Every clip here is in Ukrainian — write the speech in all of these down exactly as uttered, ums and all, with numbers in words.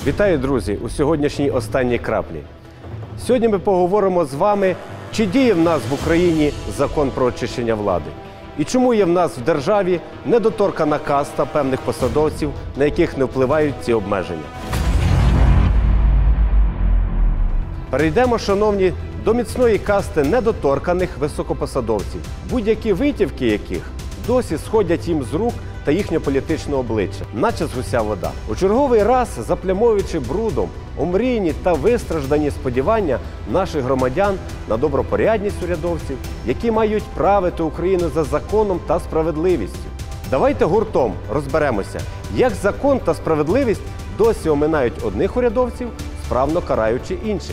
Вітаю, друзі, у сьогоднішній останній краплі. Сьогодні ми поговоримо з вами, чи діє в нас в Україні закон про очищення влади. І чому є в нас в державі недоторкана каста певних посадовців, на яких не впливають ці обмеження. Перейдемо, шановні, до міцної касти недоторканих високопосадовців, будь-які витівки яких досі сходять їм з рук та їхнє політичне обличчя, наче з гуся вода. У черговий раз, заплямовуючи брудом омрійні та вистраждані сподівання наших громадян на добропорядність урядовців, які мають правити Україну за законом та справедливістю. Давайте гуртом розберемося, як закон та справедливість досі оминають одних урядовців, справно караючи інших.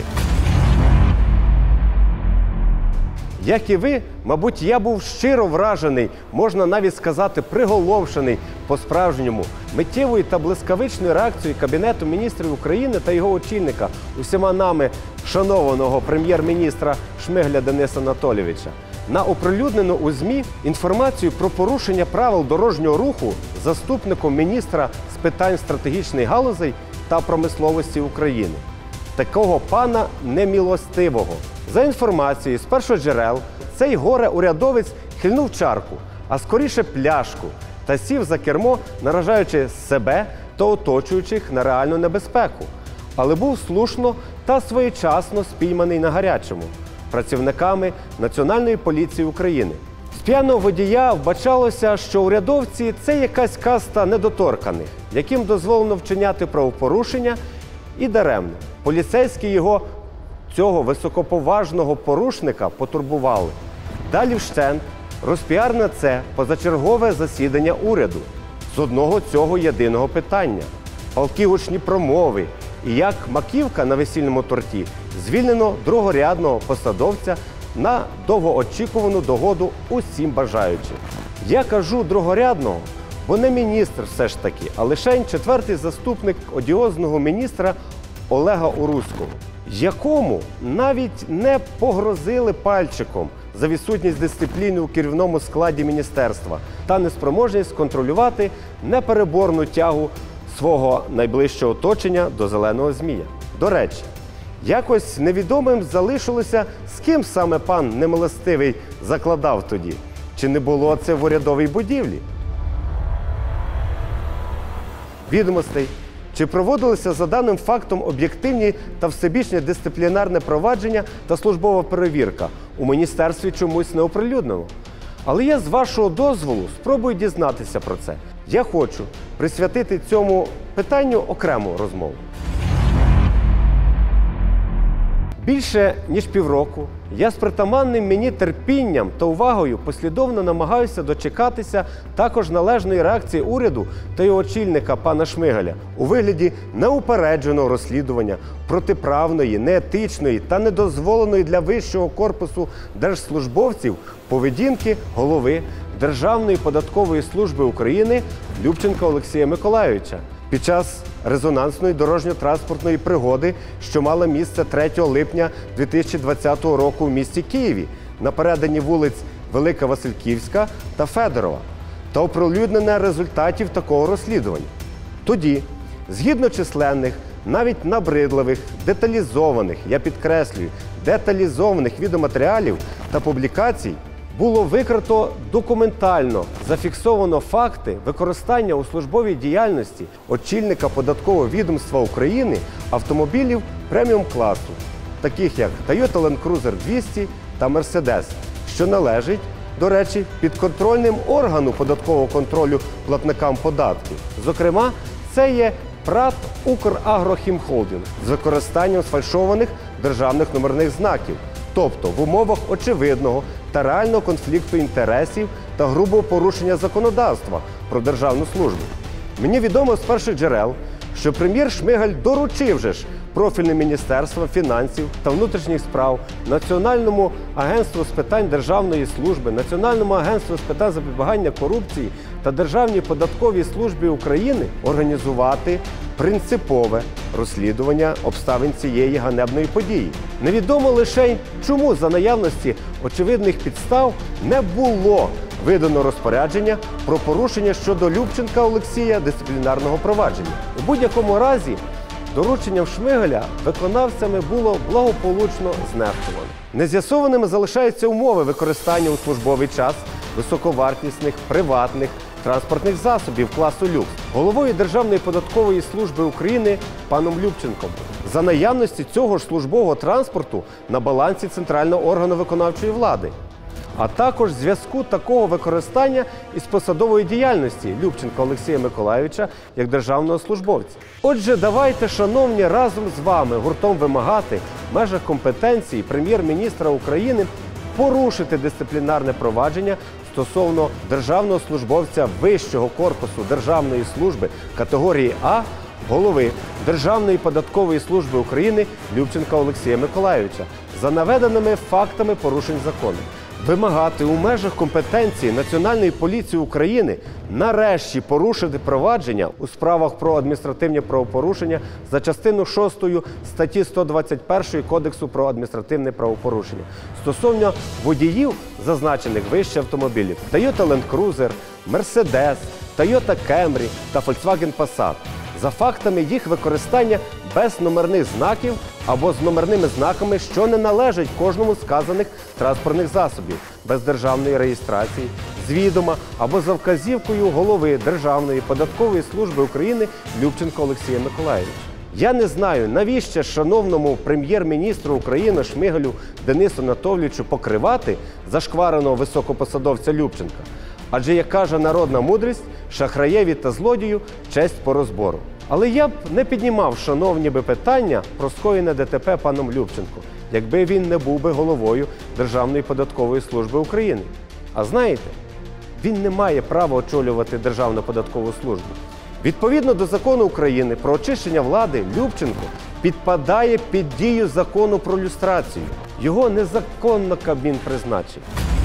Як і ви, мабуть, я був щиро вражений, можна навіть сказати, приголомшений по-справжньому миттєвою та блискавичною реакцією Кабінету міністрів України та його очільника, усіма нами шанованого прем'єр-міністра Шмигаля Дениса Анатолійовича, на оприлюднену у ЗМІ інформацію про порушення правил дорожнього руху заступником міністра з питань стратегічних галузей та промисловості України. Такого пана немілостивого. За інформацією з першоджерел, цей горе-урядовець хильнув чарку, а скоріше пляшку, та сів за кермо, наражаючи себе та оточуючих на реальну небезпеку. Але був слушно та своєчасно спійманий на гарячому працівниками Національної поліції України. З п'яного водія вбачалося, що урядовці – це якась каста недоторканих, яким дозволено вчиняти правопорушення, і даремно. Поліцейські його, цього високоповажного порушника, потурбували. Далі вщент розпіар на це позачергове засідання уряду з одного цього єдиного питання. Палкі гучні промови і як маківка на весільному торті звільнено другорядного посадовця на довгоочікувану догоду усім бажаючим. Я кажу другорядного, бо не міністр все ж таки, а лише четвертий заступник одіозного міністра Олега Уруського, якому навіть не погрозили пальчиком за відсутність дисципліни у керівному складі міністерства та неспроможність контролювати непереборну тягу свого найближчого оточення до зеленого змія. До речі, якось невідомим залишилося, з ким саме пан немилостивий закладав тоді. Чи не було це в урядовій будівлі? Відомостей. Чи проводилися за даним фактом об'єктивні та всебічне дисциплінарне провадження та службова перевірка? У міністерстві чомусь не оприлюднено. Але я, з вашого дозволу, спробую дізнатися про це. Я хочу присвятити цьому питанню окрему розмову. Більше ніж півроку я з притаманним мені терпінням та увагою послідовно намагаюся дочекатися також належної реакції уряду та його очільника пана Шмигаля у вигляді неупередженого розслідування протиправної, неетичної та недозволеної для вищого корпусу держслужбовців поведінки голови Державної податкової служби України Любченка Олексія Миколайовича під час резонансної дорожньо-транспортної пригоди, що мала місце третього липня дві тисячі двадцятого року в місті Києві на перетині вулиць Велика Васильківська та Федорова, та оприлюднення результатів такого розслідування. Тоді, згідно численних, навіть набридливих, деталізованих, я підкреслюю, деталізованих відеоматеріалів та публікацій, було викрито документально зафіксовано факти використання у службовій діяльності очільника податкового відомства України автомобілів преміум-класу, таких як Toyota Land Cruiser двісті та Mercedes, що належить, до речі, підконтрольним органу податкового контролю платникам податків. Зокрема, це є ПрАТ «Украгрохімхолдинг» з використанням сфальшованих державних номерних знаків, тобто в умовах очевидного та реального конфлікту інтересів та грубого порушення законодавства про державну службу. Мені відомо з перших джерел, що прем'єр Шмигаль доручив же ж профільне Міністерство фінансів та внутрішніх справ, Національному агентству з питань державної служби, Національному агентству з питань запобігання корупції та Державній податковій службі України організувати принципове розслідування обставин цієї ганебної події. Невідомо лише, чому за наявності очевидних підстав не було видано розпорядження про порушення щодо Любченка Олексія дисциплінарного провадження. У будь-якому разі, дорученням Шмигаля виконавцями було благополучно знехтувано. Нез'ясованими залишаються умови використання у службовий час високовартісних приватних транспортних засобів класу люкс головою Державної податкової служби України паном Любченком за наявності цього ж службового транспорту на балансі центрального органу виконавчої влади, а також зв'язку такого використання із посадовою діяльністю Любченка Олексія Миколайовича як державного службовця. Отже, давайте, шановні, разом з вами гуртом вимагати в межах компетенції прем'єр-міністра України порушити дисциплінарне провадження стосовно державного службовця Вищого корпусу Державної служби категорії А, голови Державної податкової служби України Любченка Олексія Миколайовича за наведеними фактами порушень закону. Вимагати у межах компетенції Національної поліції України нарешті порушити провадження у справах про адміністративні правопорушення за частиною шостою статті сто двадцять першої Кодексу про адміністративне правопорушення стосовно водіїв, зазначених вище автомобілів Toyota Land Cruiser, Mercedes, Toyota Camry та Volkswagen Passat за фактами їх використання без номерних знаків або з номерними знаками, що не належать кожному з сказаних транспортних засобів, без державної реєстрації, з відома або за вказівкою голови Державної податкової служби України Любченка Олексія Миколайовича. Я не знаю, навіщо шановному прем'єр-міністру України Шмигалю Денису Анатолійовичу покривати зашквареного високопосадовця Любченка. Адже, як каже народна мудрість, шахраєві та злодію честь по розбору. Але я б не піднімав, шановні би, питання про скоєне ДТП паном Любченко, якби він не був би головою Державної податкової служби України. А знаєте, він не має права очолювати Державну податкову службу. Відповідно до закону України про очищення влади, Любченко підпадає під дію закону про люстрацію. Його незаконно Кабмін призначив.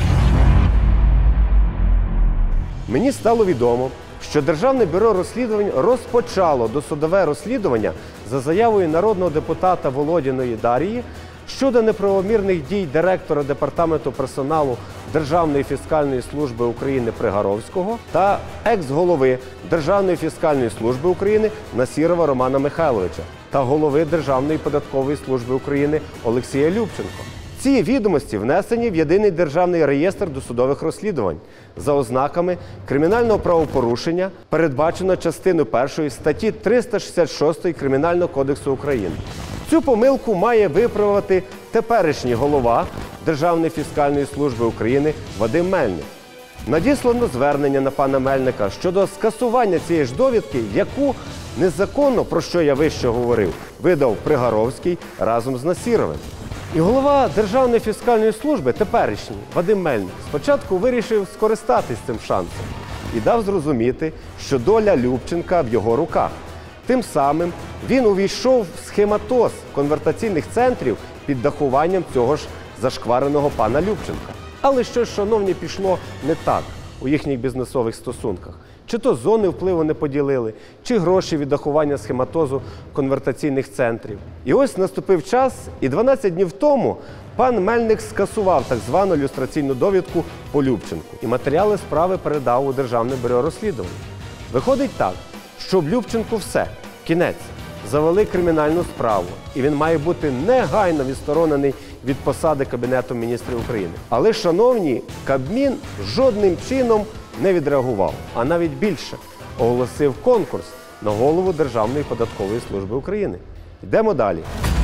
Мені стало відомо, що Державне бюро розслідувань розпочало досудове розслідування за заявою народного депутата Володіної Дар'ї щодо неправомірних дій директора Департаменту персоналу Державної фіскальної служби України Пригаровського та екс-голови Державної фіскальної служби України Насірова Романа Михайловича та голови Державної податкової служби України Олексія Любченка. Ці відомості внесені в Єдиний державний реєстр досудових розслідувань за ознаками кримінального правопорушення, передбачено частиною першої статті триста шістдесят шість Кримінального кодексу України. Цю помилку має виправити теперішній голова Державної фіскальної служби України Вадим Мельник. Надіслано звернення на пана Мельника щодо скасування цієї ж довідки, яку незаконно, про що я вище говорив, видав Пригаровський разом з Насіровим. І голова Державної фіскальної служби, теперішній, Вадим Мельник, спочатку вирішив скористатись цим шансом і дав зрозуміти, що доля Любченка в його руках. Тим самим він увійшов в схематоз конвертаційних центрів під дахуванням цього ж зашквареного пана Любченка. Але щось, шановні, пішло не так у їхніх бізнесових стосунках. Чи то зони впливу не поділили, чи гроші від дахування схематозу конвертаційних центрів. І ось наступив час, і дванадцять днів тому пан Мельник скасував так звану люстраційну довідку по Любченку. І матеріали справи передав у Державне бюро розслідувань. Виходить так, що в Любченку все, кінець. Завели кримінальну справу, і він має бути негайно відсторонений від посади Кабінету міністрів України. Але, шановні, Кабмін жодним чином не відреагував, а навіть більше – оголосив конкурс на голову Державної податкової служби України. Йдемо далі.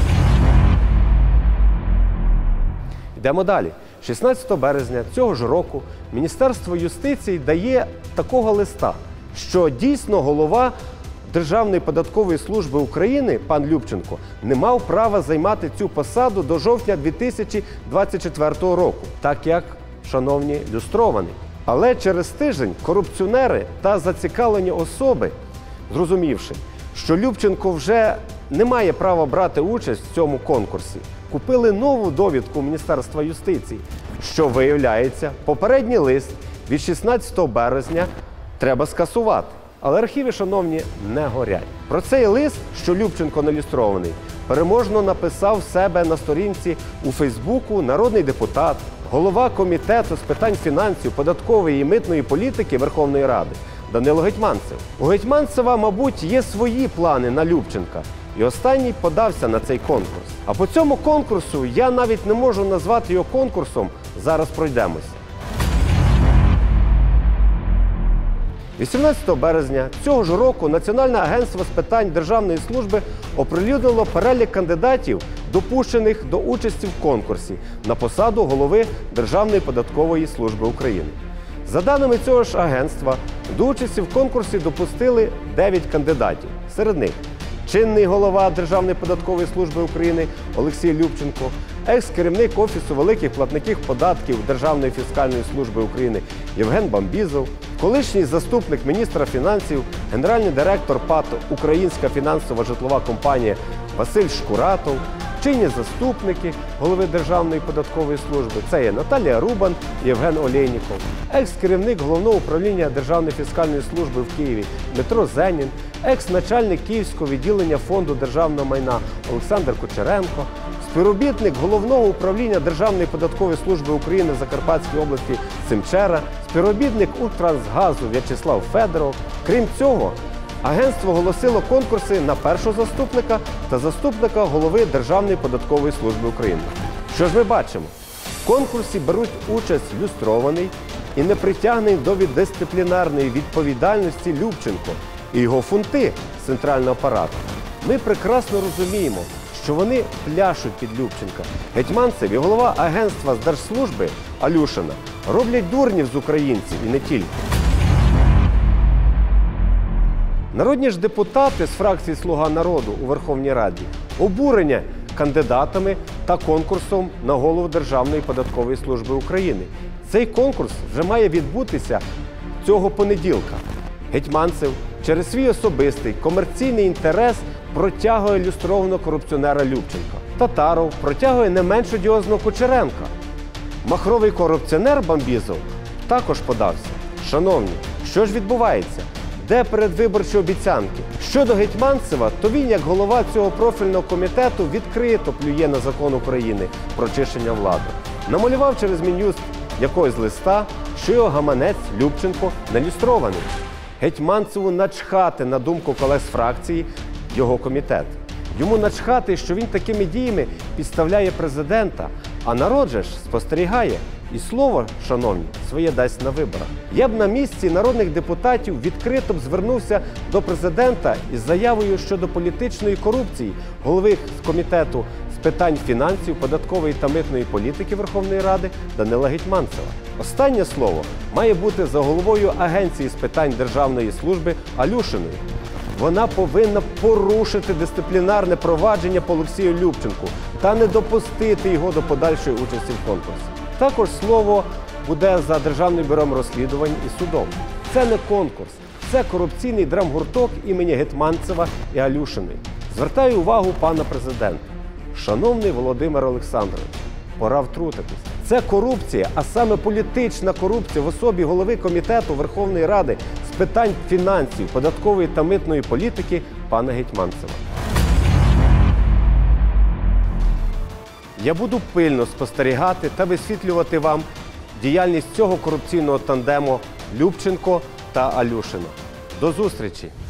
Йдемо далі. шістнадцятого березня цього ж року Міністерство юстиції дає такого листа, що дійсно голова Державної податкової служби України, пан Любченко, не мав права займати цю посаду до жовтня дві тисячі двадцять четвертого року, так як, шановні, люстрований. Але через тиждень корупціонери та зацікавлені особи, зрозумівши, що Любченко вже не має права брати участь в цьому конкурсі, купили нову довідку Міністерства юстиції, що, виявляється, попередній лист від шістнадцятого березня треба скасувати. Але архіви, шановні, не горять. Про цей лист, що Любченко не люстрований, переможно написав себе на сторінці у Фейсбуку народний депутат, голова Комітету з питань фінансів, податкової і митної політики Верховної Ради Данило Гетманцев. У Гетманцева, мабуть, є свої плани на Любченка. І останній подався на цей конкурс. А по цьому конкурсу я навіть не можу назвати його конкурсом, зараз пройдемося. вісімнадцятого березня цього ж року Національне агентство з питань державної служби оприлюднило перелік кандидатів, допущених до участі в конкурсі на посаду голови Державної податкової служби України. За даними цього ж агентства, до участі в конкурсі допустили дев'ять кандидатів. Серед них чинний голова Державної податкової служби України Олексій Любченко, екс-керівник Офісу великих платників податків Державної фіскальної служби України Євген Бамбізов, колишній заступник міністра фінансів, генеральний директор ПАТ «Українська фінансова житлова компанія» Василь Шкуратов, чинні заступники голови Державної податкової служби – це є Наталія Рубан і Євген Олєйніков, екс-керівник Головного управління Державної фіскальної служби в Києві Дмитро Зенін, екс-начальник Київського відділення Фонду державного майна Олександр Кучеренко, співробітник Головного управління Державної податкової служби України в Закарпатській області Симчера, співробітник Укртрансгазу В'ячеслав Федоров. Крім цього, агентство оголосило конкурси на першого заступника та заступника голови Державної податкової служби України. Що ж ми бачимо? В конкурсі беруть участь люстрований і не притягнений до дисциплінарної відповідальності Любченко і його фунти з центрального апарату. Ми прекрасно розуміємо, що вони пляшуть під Любченка. Гетманцев і голова агентства з держслужби Алюшина роблять дурнів з українців і не тільки. Народні ж депутати з фракції «Слуга народу» у Верховній Раді обурені кандидатами та конкурсом на голову Державної податкової служби України. Цей конкурс вже має відбутися цього понеділка. Гетманцев через свій особистий комерційний інтерес протягує люстрованого корупціонера Любченка. Татаров протягує не менш одіозного Кучеренка. Махровий корупціонер Бамбізов також подався. Шановні, що ж відбувається? Де передвиборчі обіцянки? Щодо Гетманцева, то він, як голова цього профільного комітету, відкрито плює на закон України про очищення влади. Намалював через Мін'юст якогось листа, що його гаманець Любченко не люстрований. Гетманцеву начхати на думку колег з фракції його комітет. Йому начхати, що він такими діями підставляє президента, а народ же ж спостерігає. І слово, шановні, своє дасть на виборах. Я б на місці народних депутатів відкрито б звернувся до президента із заявою щодо політичної корупції голови комітету з питань фінансів, податкової та митної політики Верховної Ради Данила Гетманцева. Останнє слово має бути за головою Агенції з питань державної служби Алюшиною. Вона повинна порушити дисциплінарне провадження по Олексію Любченку та не допустити його до подальшої участі в конкурсі. Також слово буде за Державним бюро розслідувань і судом. Це не конкурс, це корупційний драмгурток імені Гетманцева і Алюшиної. Звертаю увагу пана президента. Шановний Володимир Олександрович, пора втрутитись. Це корупція, а саме політична корупція в особі голови Комітету Верховної Ради з питань фінансів, податкової та митної політики пана Гетманцева. Я буду пильно спостерігати та висвітлювати вам діяльність цього корупційного тандему Любченко та Алюшина. До зустрічі!